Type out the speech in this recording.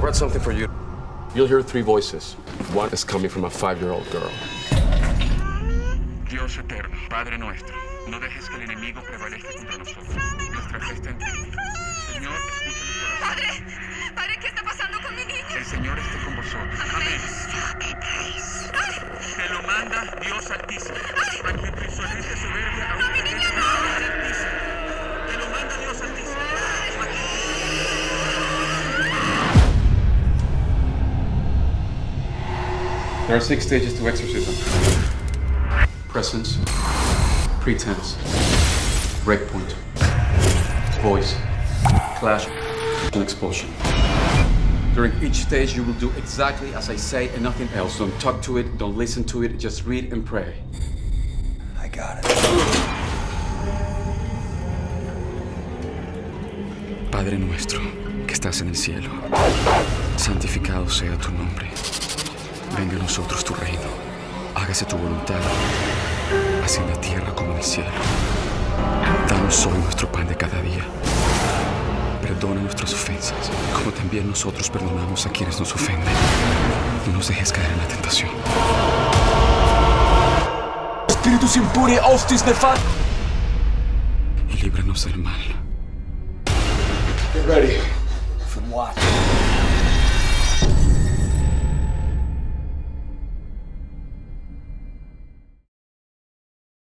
brought something for you. You'll hear three voices. One is coming from a 5-year-old girl. Dios eterno, Padre nuestro, no dejes que el enemigo prevalezca contra nosotros. Nuestra fe está en ti. Señor, escucha mi corazón. Padre, Padre, ¿qué está pasando con mi niña? El Señor esté con vosotros. Amén. Te lo manda Dios Altísimo. Para que tu insolente soberbia aún mi niña, no. Dios Altísimo. Te lo manda Dios Altísimo. There are 6 stages to exorcism. Presence, pretense, breakpoint, voice, clash, and expulsion. During each stage, you will do exactly as I say and nothing else. Don't talk to it, don't listen to it, just read and pray. I got it. Padre nuestro, que estás en el cielo, santificado sea tu nombre. Venga a nosotros tu reino. Hágase tu voluntad, así en la tierra como en el cielo. Danos hoy nuestro pan de cada día. Perdona nuestras ofensas, como también nosotros perdonamos a quienes nos ofenden. No nos dejes caer en la tentación. Spiritus impuri austis nefat. Y líbranos del mal. Get ready. For what?